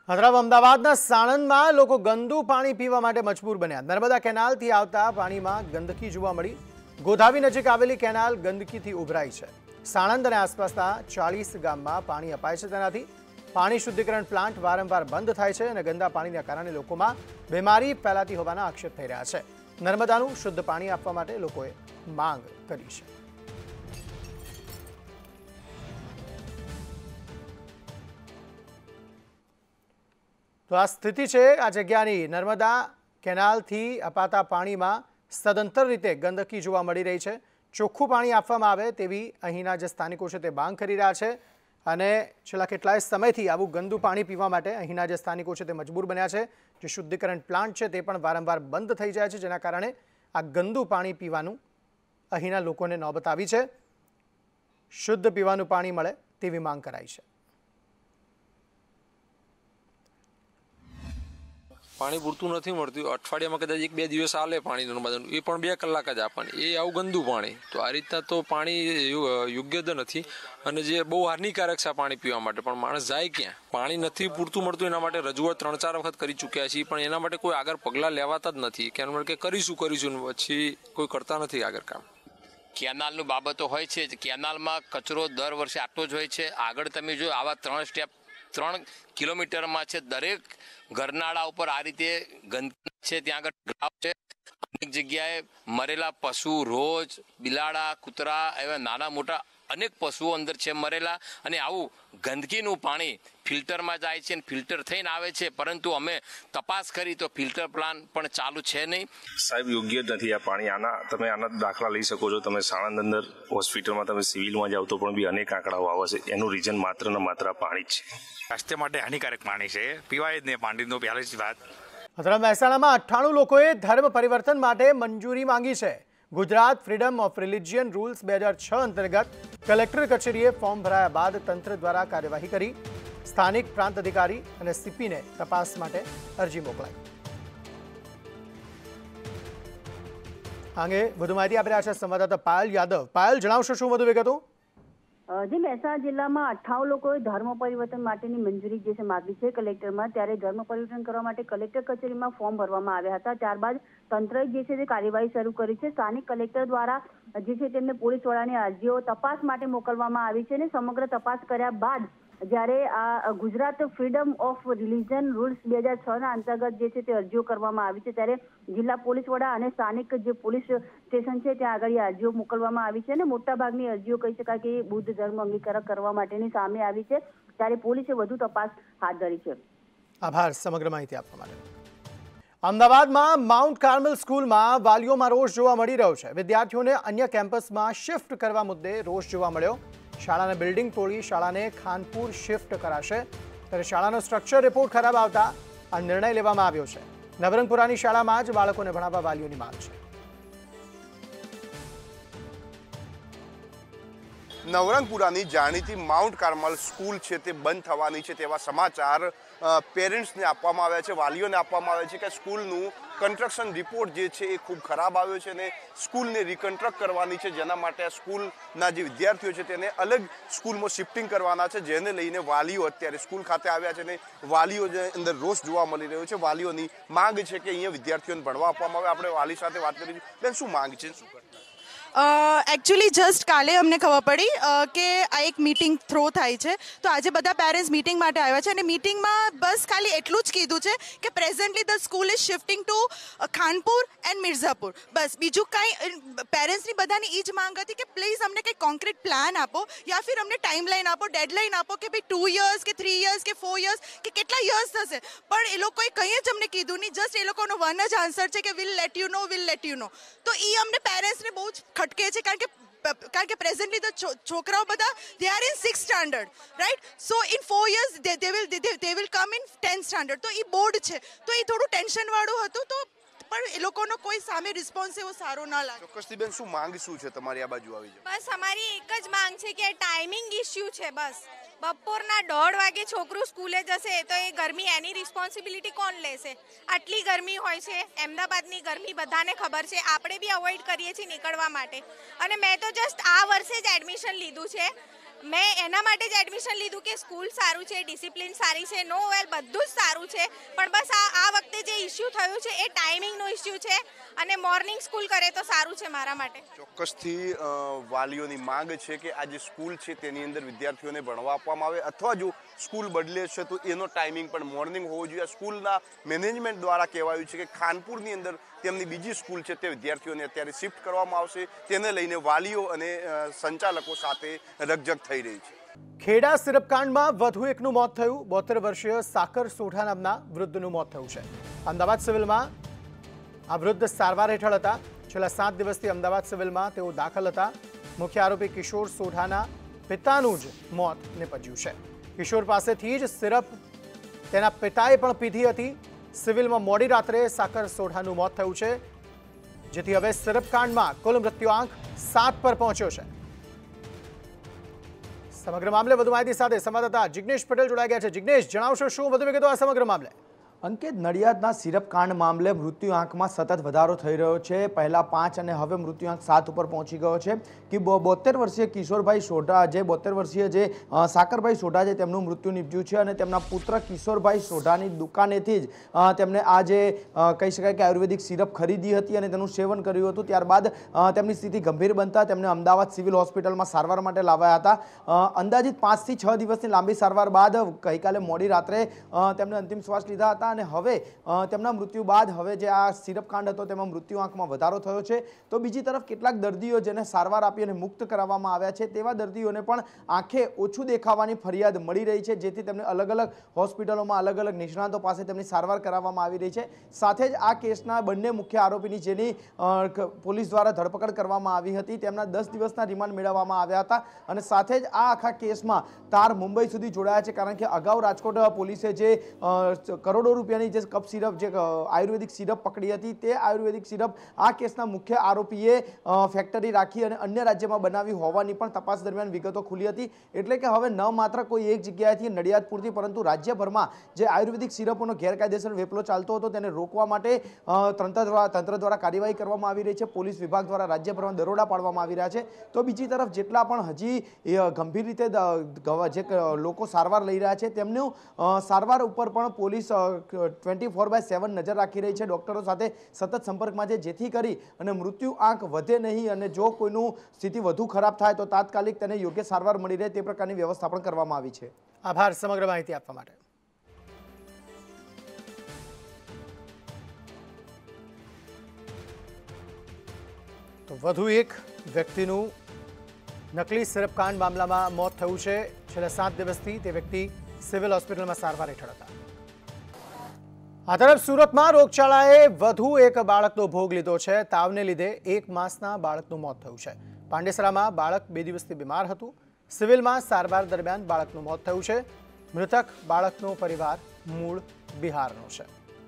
હદરાવ અમદાવાદના સાણંદમાં લોકો ગંદુ પાણી પીવા માટે મજબૂર બન્યા। નર્મદા કેનાલથી આવતા પાણીમાં ગંદકી જોવા મળી। ગોધાવી નજીક આવેલી કેનાલ ગંદકીથી ઉભરાઈ છે। સાણંદ અને આસપાસના 40 ગામમાં પાણી અપાય છે। તેનાથી પાણી શુદ્ધિકરણ પ્લાન્ટ વારંવાર બંધ થાય છે અને ગંદા પાણીના કારણે લોકોમાં બીમારી ફેલાતી હોવાના આક્ષેપ થઈ રહ્યા છે। નર્મદાનું શુદ્ધ પાણી આપવા માટે લોકોએ માંગ કરી છે। तो आ स्थिति है आ जग्यानी नर्मदा केनाल थी अपाता पानी में सदंतर रीते गंदकी जोवा मळी रही है। चोख्खुं पाणी आपवामां आवे तेवी अहींना जे स्थानिको छे ते मांग करी रह्या छे अने छेल्ला केटलाय समयथी आवुं गंदू पाणी पीवा माटे अहींना जे स्थानिको छे ते मजबूर बन्या छे। जे शुद्धिकरण प्लांट छे ते पण वारंवार बंध थई जाय छे, जेना कारणे आ गंदू पाणी पीवानुं अहींना लोकोने नौबत आवी छे। शुद्ध पीवानुं पाणी मळे तेवी मांग कराई छे। पाणी पूरतुं नथी मळतुं। अठवाडियामां कदाच 1-2 दिवस आले पाणी नर्मदानुं, ए पण 2 कलाक ज आपणे, ए आवुं गंदू पाणी। तो आ रीतना तो पाणी योग्य ज नथी अने जे बहु हानिकारक छे पाणी पीवा माटे। पण माणस जाय क्यां? पाणी नथी पूरतुं मळतुं एना माटे रजूआत 3-4 वखत करी चूक्या छीए, पण एना माटे कोई आगळ पगला लेवाता ज नथी के करीशुं पछी कोई करता नथी आगळ काम। केनालનું બાબતો હોય છે, કેનાલમાં કચરો દર વર્ષે આટલો જ હોય છે। આગળ તમે જો આવા 3 કિલોમીટરમાં છે, દરેક ઘરનાળા ઉપર આ રીતે ગંદકી છે। ત્યાં આગળ ગ્રાવ છે, અનેક જગ્યાએ મરેલા પશુ, રોજ બિલાડા, કૂતરા એવા નાના મોટા અનેક પશુઓ અંદર છે મરેલા। અને આવું ગંદકીનું પાણી ફિલ્ટરમાં જાય છે અને ફિલ્ટર થઈને આવે છે, પરંતુ અમે તપાસ કરી તો ફિલ્ટર પ્લાન પણ ચાલુ છે નહીં। સાહેબ યોગ્ય જ નથી આ પાણી। તમે આના દાખલા લઈ શકો છો। તમે સાણંદ અંદર હોસ્પિટલમાં તમે સિવિલમાં જાઓ તો પણ બી અનેક આંકડાઓ આવે છે। એનું રીઝન માત્ર ને માત્ર પાણી જ છે। સ્વાસ્થ્ય માટે હાનિકારક પાણી છે, પીવાય જ નહીં પાણીનો પહેલી જ વાત। હદરા મહેસાણામાં 98 લોકોએ ધર્મ પરિવર્તન માટે મંજૂરી માંગી છે। Gujarat freedom of religion rules 2006 અંતર્ગત કલેક્ટર કચેરીએ ફોર્મ ભરાયા બાદ તંત્ર દ્વારા કાર્યવાહી કરી સ્થાનિક પ્રાંત અધિકારી અને સીપીને તપાસ માટે અરજી મોકલાઈ। અંગે વધુ માહિતી આપી રહ્યા છે સંવાદદાતા પાયલ યાદવ। પાયલ, જણાવશો શું વધુ વિગતો? જે મહેસાણા જિલ્લામાં 98 લોકોએ ધર્મ પરિવર્તન માટેની મંજૂરી જે છે માગી છે કલેક્ટરમાં। ત્યારે ધર્મ પરિવર્તન કરવા માટે કલેક્ટર કચેરીમાં ફોર્મ ભરવામાં આવ્યા હતા। ત્યારબાદ તંત્રએ જે છે તે કાર્યવાહી શરૂ કરી છે। સ્થાનિક કલેક્ટર દ્વારા જે છે તેમને પોલીસ વડાની અરજીઓ તપાસ માટે મોકલવામાં આવી છે અને સમગ્ર તપાસ કર્યા બાદ જ્યારે આ Gujarat freedom of religion rules 2006 ના અંતર્ગત જે છે તે અરજીઓ કરવામાં આવી છે, ત્યારે જિલ્લા પોલીસ વડા અને સ્થાનિક જે પોલીસ સ્ટેશન છે ત્યાં આગળ અરજીઓ મોકલવામાં આવી છે અને મોટાભાગની અરજીઓ કહી શકાય કે બુદ્ધ ધર્મ અંગીકાર કરવા માટેની સામે આવી છે। ત્યારે પોલીસે વધુ તપાસ હાથ ધરી છે। આભાર સમગ્ર માહિતી આપવા માટે। અમદાવાદમાં માઉન્ટ કાર્મલ સ્કૂલમાં વાલીઓમાં રોષ જોવા મળી રહ્યો છે। વિદ્યાર્થીઓને અન્ય કેમ્પસમાં શિફ્ટ કરવા મુદ્દે રોષ જોવા મળ્યો। શાળાના બિલ્ડિંગ તોડી શાળાને ખાનપુર શિફ્ટ કરાશે, ત્યારે શાળાનો સ્ટ્રક્ચર રિપોર્ટ ખરાબ આવતા આ નિર્ણય લેવામાં આવ્યો છે। નવરંગપુરાની શાળામાં જ બાળકોને ભણાવવા વાલીઓની માંગ છે। નવરંગપુરાની જાણીતી માઉન્ટ કાર્મલ સ્કૂલ છે તે બંધ થવાની છે તેવા સમાચાર પેરેન્ટ્સને આપવામાં આવ્યા છે, વાલીઓને આપવામાં આવ્યા છે કે સ્કૂલનું કન્સ્ટ્રક્શન રિપોર્ટ જે છે એ ખૂબ ખરાબ આવ્યો છે અને સ્કૂલને રિકન્સ્ટ્રક્ટ કરવાની છે, જેના માટે સ્કૂલના જે વિદ્યાર્થીઓ છે તેને અલગ સ્કૂલમાં શિફ્ટિંગ કરવાના છે, જેને લઈને વાલીઓ અત્યારે સ્કૂલ ખાતે આવ્યા છે અને વાલીઓની અંદર રોષ જોવા મળી રહ્યો છે। વાલીઓની માંગ છે કે અહીંયા વિદ્યાર્થીઓને ભણવા આપવામાં આવે। આપણે વાલી સાથે વાત કરી બેન, શું માંગ છે, શું કરતા? एक्चुअली जस्ट काले हमने खबर पड़ी कि आ एक मीटिंग थ्रो थाय छे, तो आज बधा पेरेंट्स मीटिंग माटे आव्या छे अने मीटिंगमां बस खाली एटલું જ કીધું છે કે presently the school is shifting to Khanpur and Mirzapur. બસ બીજું કાંઈ પેરેન્ટ્સની બધાની એ જ માંગ હતી કે પ્લીઝ અમને કંઈ કોન્ક્રીટ પ્લાન આપો યા ફિર અમને ટાઈમલાઈન આપો, ડેડલાઈન આપો કે ભાઈ 2 years કે 3 years કે 4 years કે કેટલા યર્સ થશે। પણ એ લોકોએ કંઈ જ અમને કીધું નહીં। જસ્ટ એ લોકોનો વન જ આન્સર છે કે વિલ લેટ યુ નો। તો એ અમને પેરેન્ટ્સને બહુ જ ખટકે છે, કારણ કે પ્રેઝન્ટલી તો છોકરાઓ બધા they are in 6th standard, right? So in 4 years they will come in 10th standard. તો એ બોર્ડ છે, તો એ થોડું ટેન્શનવાળું હતું, તો પણ એ લોકોનો કોઈ સામે રિસ્પોન્સ એવો સારો ના લાગે। ચોક્કસથી બેન, શું માંગ શું છે તમારી? આ બાજુ આવી જાઓ। બસ અમારી એક જ માંગ છે કે ટાઈમિંગ ઇશ્યુ છે। બસ બપોરના 1:30 વાગે છોકરું સ્કૂલે જશે તો એ ગરમી એની રિસ્પોન્સિબિલિટી કોણ લેશે? આટલી ગરમી હોય છે, અમદાવાદની ગરમી બધાને ખબર છે, આપણે બી અવોઇડ કરીએ છીએ નીકળવા માટે। અને મેં તો જસ્ટ આ વર્ષે જ એડમિશન લીધું છે મેં એના માટે જ એડમિશન લીધું કે સ્કૂલ સારું છે, ડિસિપ્લિન સારી છે, નો વેલ બધું જ સારું છે, પણ બસ આ વખતે જે ઇસ્યુ થયું છે એ ટાઈમિંગનો ઇસ્યુ છે અને મોર્નિંગ સ્કૂલ કરે તો સારું છે મારા માટે. ચોક્કસથી વાલીઓની માંગ છે કે આ જે સ્કૂલ છે તેની અંદર વિદ્યાર્થીઓને ભણવા આપવામાં આવે, અથવા જો સ્કૂલ બદલે છે તો એનો ટાઈમિંગ પણ મોર્નિંગ હોવો જોઈએ. સ્કૂલના મેનેજમેન્ટ દ્વારા કહેવાયું છે કે ખાનપુરની અંદર તેમની બીજી સ્કૂલ છે તે વિદ્યાર્થીઓને અત્યારે શિફ્ટ કરવામાં આવશે. તેને લઈને વાલીઓ અને સંચાલકો સાથે રકઝક થઈ રહી છે. ખેડા સિરપકાંડમાં વધુ એકનું મોત થયું. 72 વર્ષીય સાકર સોઢા નામના વૃદ્ધનું મોત થયું છે. અમદાવાદ સિવિલમાં આ વૃદ્ધ સારવાર હેઠળ હતા. છેલ્લા 7 દિવસથી અમદાવાદ સિવિલમાં તેઓ દાખલ હતા. મુખ્ય આરોપી કિશોર સોઢાના પિતાનું જ મોત નિપજ્યું છે. કિશોર પાસેથી જ સિરપ તેના પિતાએ પણ પીધી હતી. સિવિલમાં મોડી રાત્રે સાકર સોઢાનું મોત થયું છે, જેથી હવે સિરપકાંડમાં કુલ મૃત્યુઆંક 7 પર પહોંચ્યો છે. સમગ્ર મામલે વધુ માહિતી સાથે સંવાદદાતા જિગ્નેશ પટેલ જોડાઈ ગયા છે. જિગ્નેશ, જણાવશો શું વધુ વિગતો આ સમગ્ર મામલે? અંકિત, નડિયાદના સિરપકાંડ મામલે મૃત્યુઆંકમાં સતત વધારો થઈ રહ્યો છે. પહેલા 5 અને હવે મૃત્યુઆંક 7 ઉપર પહોંચી ગયો છે. કે 72 વર્ષીય કિશોરભાઈ સોઢા, જે 72 વર્ષીય જે સાકરભાઈ સોઢા છે, તેમનું મૃત્યુ નિપજ્યું છે અને તેમના પુત્ર કિશોરભાઈ સોઢાની દુકાનેથી જ તેમને આ જે કહી શકાય કે આયુર્વેદિક સિરપ ખરીદી હતી અને તેનું સેવન કર્યું હતું. ત્યારબાદ તેમની સ્થિતિ ગંભીર બનતા તેમને અમદાવાદ સિવિલ હોસ્પિટલમાં સારવાર માટે લાવાયા હતા. અંદાજિત 5 થી 6 દિવસની લાંબી સારવાર બાદ ગઈકાલે મોડી રાત્રે તેમને અંતિમ શ્વાસ લીધા હતા અને હવે તેમના મૃત્યુ બાદ હવે જે આ સિરપકાંડ હતો તેમાં મૃત્યુઆંકમાં વધારો થયો છે. તો બીજી તરફ કેટલાક દર્દીઓ જેને સારવાર આપી અને મુક્ત કરાવવામાં આવ્યા છે, તેવા દર્દીઓને પણ આંખે ઓછું દેખાવાની ફરિયાદ મળી રહી છે, જેથી તેમને અલગ અલગ હોસ્પિટલોમાં અલગ અલગ નિષ્ણાતો પાસે તેમની સારવાર કરાવવામાં આવી રહી છે. સાથે જ આ કેસના બંને મુખ્ય આરોપીની જેની પોલીસ દ્વારા ધરપકડ કરવામાં આવી હતી, તેમના 10 દિવસના રિમાન્ડ મેળવવામાં આવ્યા હતા અને સાથે જ આ આખા કેસમાં તાર મુંબઈ સુધી જોડાયા છે. કારણ કે અગાઉ રાજકોટ પોલીસે જે કરોડો રૂપિયાની જે કપ સિરપ, જે આયુર્વેદિક સિરપ પકડી હતી, તે આયુર્વેદિક સિરપ આ કેસના મુખ્ય આરોપીએ ફેક્ટરી રાખી અને અન્ય રાજ્યમાં બનાવી હોવાની પણ તપાસ દરમિયાન વિગતો ખુલી હતી. એટલે કે હવે ન માત્ર કોઈ એક જગ્યાએથી નડિયાદ પૂરતી, પરંતુ રાજ્યભરમાં જે આયુર્વેદિક સિરપોનો ગેરકાયદેસર વેપલો ચાલતો હતો તેને રોકવા માટે તંત્ર દ્વારા કાર્યવાહી કરવામાં આવી રહી છે. પોલીસ વિભાગ દ્વારા રાજ્યભરમાં દરોડા પાડવામાં આવી રહ્યા છે. તો બીજી તરફ જેટલા પણ હજી ગંભીર રીતે જે લોકો સારવાર લઈ રહ્યા છે, તેમનું સારવાર ઉપર પણ પોલીસ 24/7 નજર રાખી રહી છે. ડોક્ટરો સાથે સતત સંપર્કમાં છે, જેથી કરી અને મૃત્યુ આંક વધે નહીં અને જો કોઈનું સ્થિતિ વધુ ખરાબ થાય તો તાત્કાલિક તેને યોગ્ય સારવાર મળી રહે તે પ્રકારની વ્યવસ્થા પણ કરવામાં આવી છે. આભાર સમગ્ર માહિતી આપવા માટે. તો વધુ એક વ્યક્તિનું નકલી સિરપકાંડ મામલામાં મોત થયું છે. છેલ્લા 7 દિવસથી તે વ્યક્તિ સિવિલ હોસ્પિટલમાં સારવાર હેઠળ હતા. આ તરફ સુરતમાં રોગચાળાએ વધુ એક બાળકનો ભોગ લીધો છે. તાવને લીધે 1 માસના બાળકનું મોત થયું છે. પાંડેસરામાં બાળક 2 દિવસથી બીમાર હતું. સિવિલમાં સારવાર દરમિયાન બાળકનું મોત થયું છે. મૃતક બાળકનો પરિવાર મૂળ બિહારનો છે.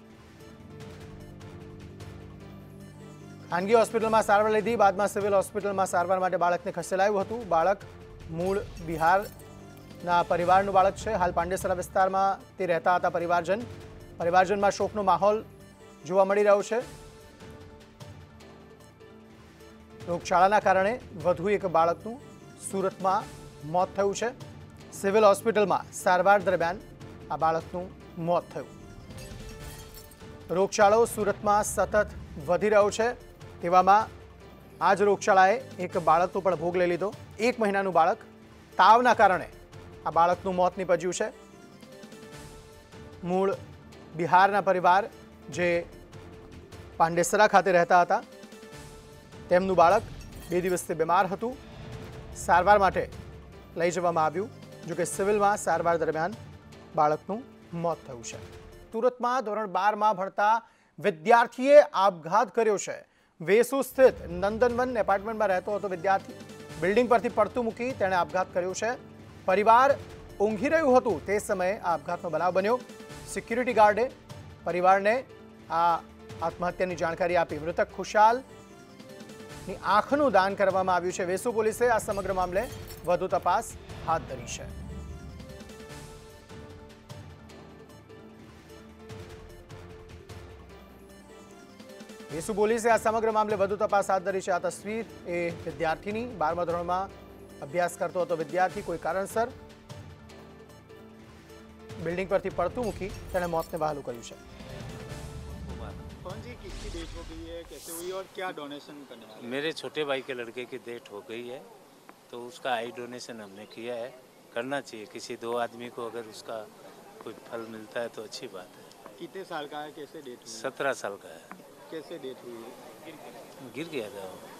ખાનગી હોસ્પિટલમાં સારવાર લીધી, બાદમાં સિવિલ હોસ્પિટલમાં સારવાર માટે બાળકને ખસેડાયું હતું. બાળક મૂળ બિહારના પરિવારનું બાળક છે. હાલ પાંડેસરા વિસ્તારમાં તે રહેતા હતા. પરિવારજનમાં શોકનો માહોલ જોવા મળી રહ્યો છે. રોગચાળાના કારણે વધુ એક બાળકનું સુરતમાં મોત થયું છે. સિવિલ હોસ્પિટલમાં સારવાર દરમિયાન આ બાળકનું મોત થયું. રોગચાળો સુરતમાં સતત વધી રહ્યો છે. તેવામાં આ જ રોગચાળાએ એક બાળકનો પણ ભોગ લઈ લીધો. 1 મહિનાનું બાળક, તાવના કારણે આ બાળકનું મોત નીપજ્યું છે. મૂળ બિહારના પરિવાર જે પાંડેસરા ખાતે રહેતા હતા, તેમનું બાળક 2 દિવસથી બીમાર હતું. સારવાર માટે લઈ જવામાં આવ્યું, જોકે સિવિલમાં સારવાર દરમિયાન બાળકનું મોત થયું છે. સુરતમાં ધોરણ 12માં ભણતા વિદ્યાર્થીએ આપઘાત કર્યો છે. વેસુ સ્થિત નંદનવન એપાર્ટમેન્ટમાં રહેતો હતો વિદ્યાર્થી. બિલ્ડિંગ પરથી પડતું મૂકી તેણે આપઘાત કર્યો છે. પરિવાર ઊંઘી રહ્યું હતું તે સમયે આ આપઘાતનો બનાવ બન્યો. સિક્યુરિટી ગાર્ડે પરિવારને આ આત્મહત્યાની જાણકારી આપી. મૃતક ખુશાલની આંખનું દાન કરવામાં આવ્યું છે. વેસુ પોલીસે આ સમગ્ર મામલે વધુ તપાસ હાથ ધરી છે. વેસુ પોલીસે આ સમગ્ર મામલે વધુ તપાસ હાથ ધરી છે. આ તસવીર એ વિદ્યાર્થીની 12મા ધોરણમાં અભ્યાસ કરતો હતો વિદ્યાર્થી કોઈ કારણસર બિલ્ડિંગ પરથી પડતું મૂકી તેણે મોતને વહાલું કર્યું છે। कौन सी किसकी डेथ हो गई है, कैसे हुई और क्या डोनेशन करने वाले? मेरे छोटे भाई के लड़के की डेथ हो गई है, तो उसका आई डोनेशन हमने किया है। करना चाहिए, किसी दो आदमी को अगर उसका कोई फल मिलता है तो अच्छी बात है। कितने साल का है, कैसे डेथ हुई? 17 साल का है। कैसे डेथ हुई है? गिर गया था वो।